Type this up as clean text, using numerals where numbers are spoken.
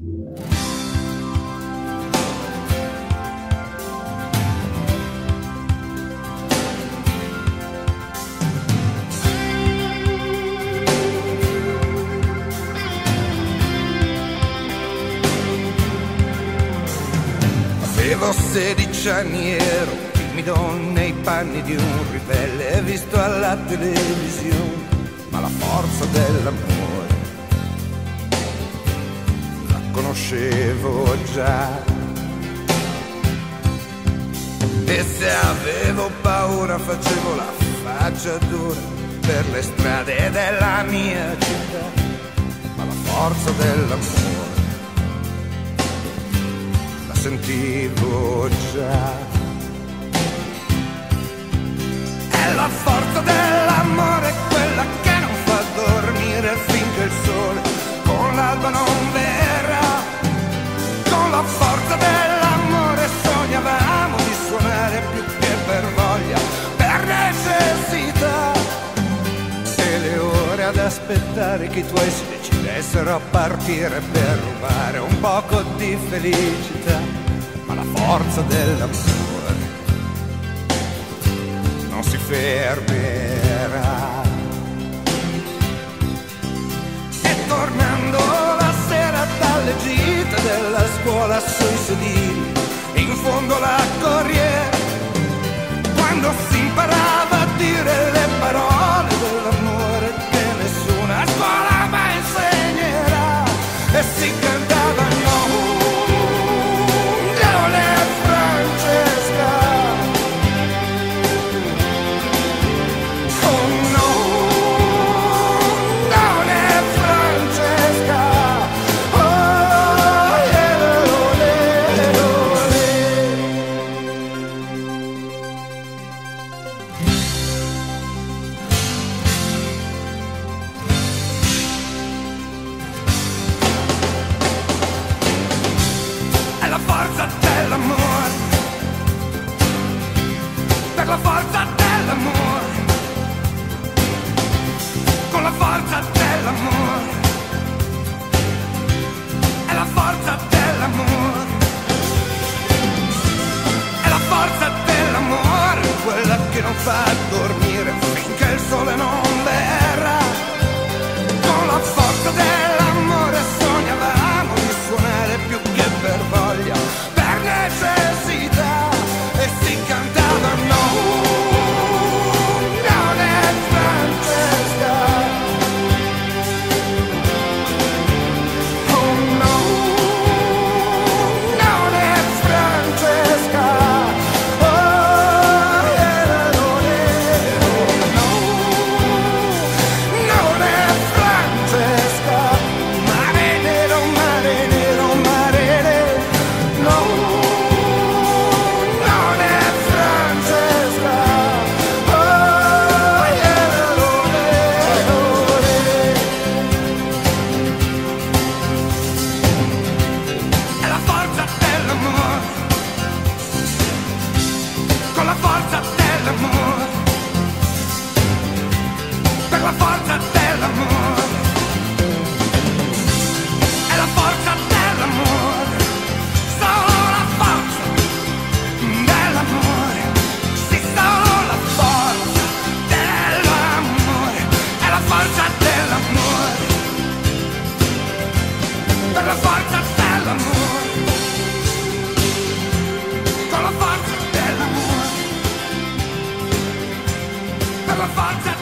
Avevo 16 anni, ero timido nei panni di un ribelle visto alla televisione, ma la forza dell'amore la conoscevo già. E se avevo paura facevo la faccia dura per le strade della mia città, ma la forza dell'amore sentivo già. È la forza dell'amore quella che non fa dormire finché il sole con l'alba non verrà. Con la forza dell'amore sognavamo di suonare più che per voglia, per necessità. E le ore ad aspettare che i tuoi si decidessero a partire per rubare un poco di felicità, ma la forza dell'amore non si fermerà. E tornando la sera dalle gite della scuola sui sedili, in fondo alla corriera, quando si imparava a dire le parole dell'amore che nessuna scuola mai insegnerà, e si cantava per la forza dell'amore, con la forza dell'amore, è la forza dell'amore, è la forza dell'amore, quella che non fa dormire finché il sole non verrà. Con la forza dell'amore sognavamo di suonare più che per voglia, per necessità, e si cantava no. Per la forza dell'amore, con la forza dell'amore, per la forza